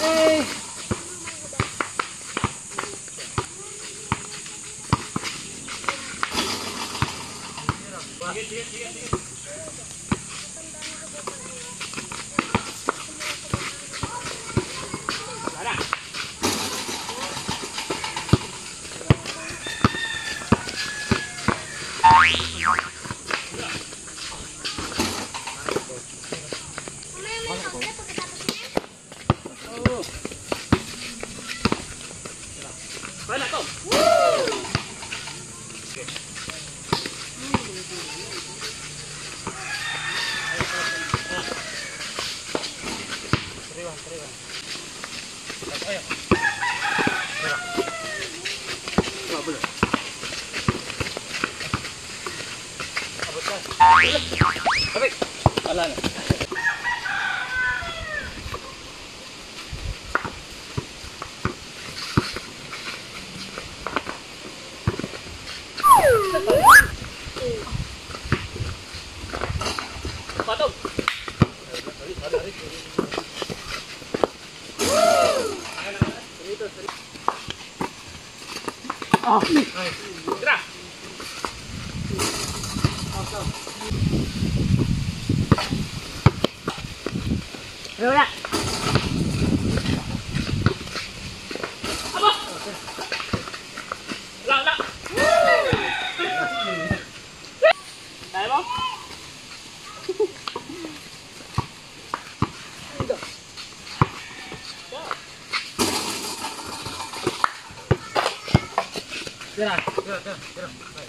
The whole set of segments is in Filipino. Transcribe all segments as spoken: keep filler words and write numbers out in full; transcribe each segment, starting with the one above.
Eh. Sige, sige, sige, sige. Wala. Wala to. Okay. Teriwan, teriwan. Ayo. Enggak boleh. Abot ka. Abik. Ala na. Patog. Oh, tira. Wala. Aba. Wala, wala. Kaya mo? Tira, tira, tira, tira.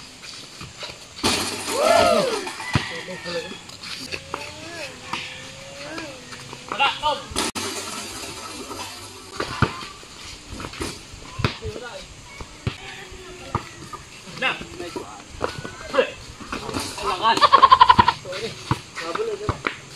Wala, tom. Na. Lakan. Sorry. Kabul aja.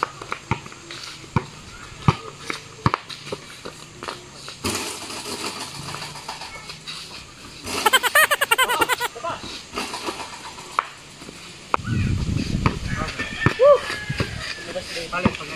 Balik pag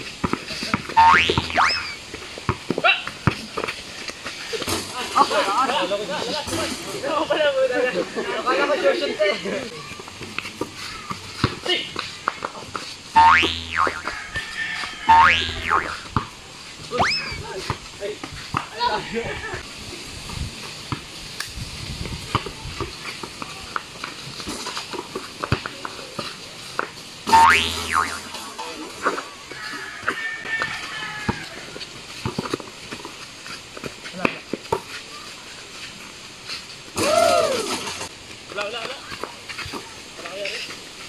Wala, wala, wala. Wala kaya rin.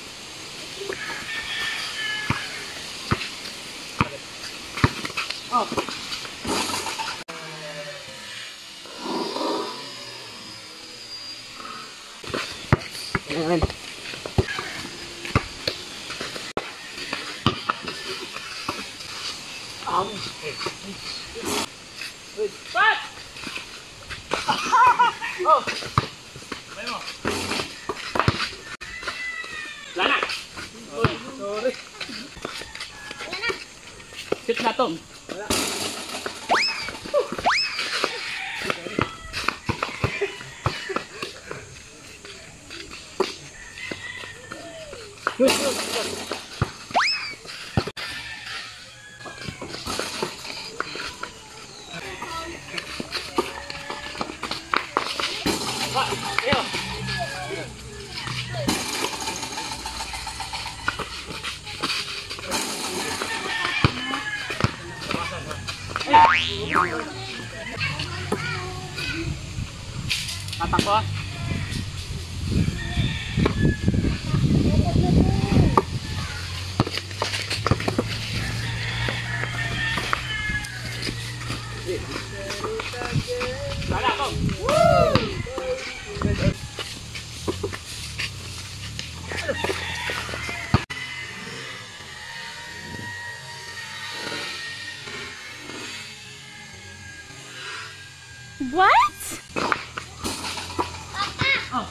Oh. Ayan. Um. Good. Pat! Oh! May mo. Wala na. Sorry. Sorry. Wala na. Sit na Tom. Wala. Good, good, good. Tatakbo. Wala ko. What? Oh.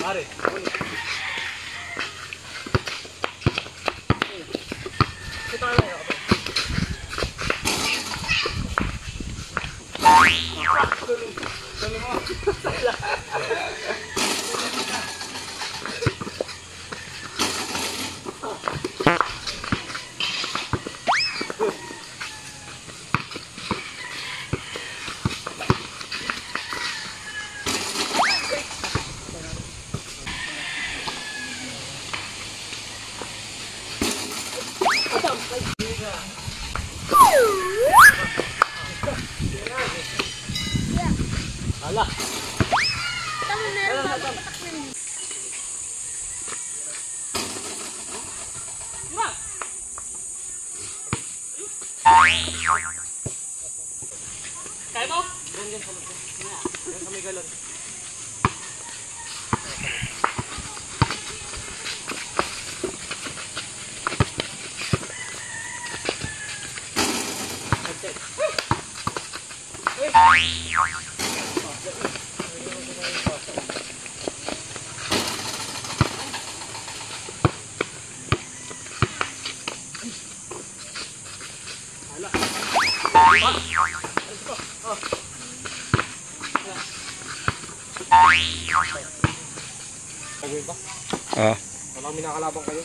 Pare. Ito na lang ako. Dali mo. Ala. Tama meron ba patak na yun? Ma. Kaya mo? Ganyan sa loob. Yan kami galon. Pagawin ba? Ah. Walang minakalabang kayo.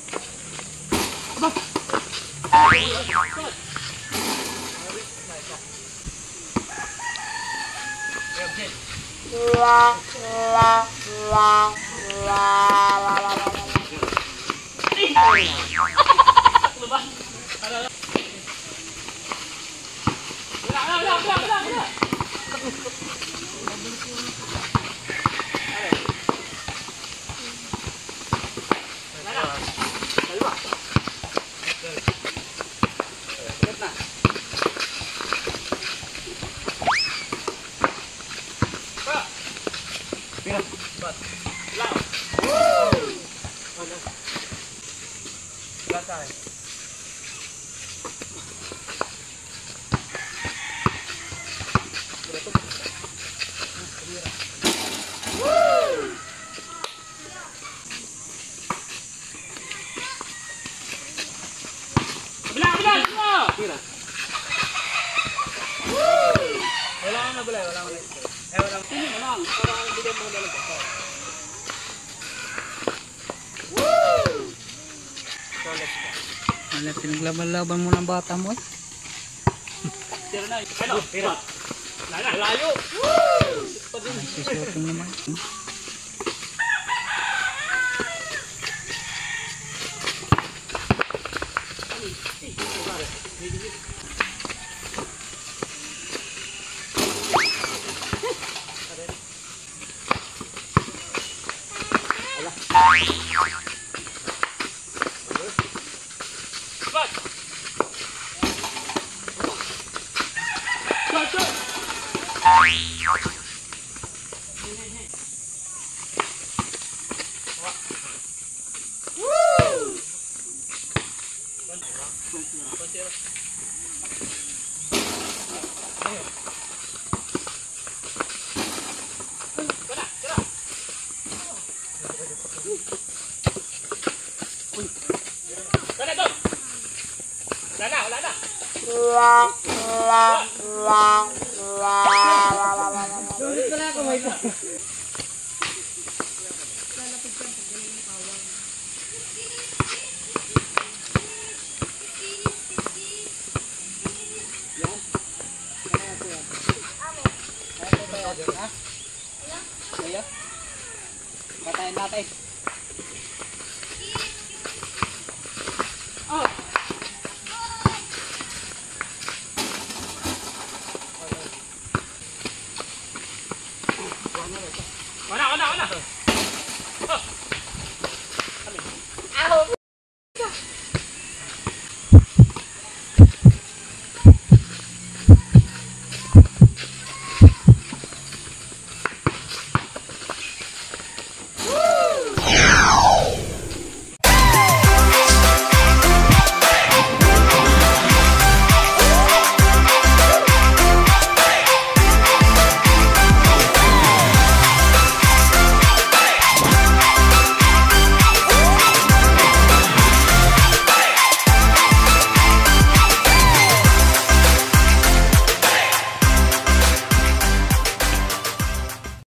Bilang, bilang, bilang. Tira. Wala kang nabulay, wala kang nabulay. Eh, wala kang pili mo lang. Parang bigyan mo na lang. Ano, pinaglaban-laban mo ng bata mo eh. Tira na. Ano? Tira. Lala. Layo. Ay, susuotin naman. Hmm? Back. Shot, shot. Wala to. Wala na, wala na. Sulit pala ako may pa. Patayin natin.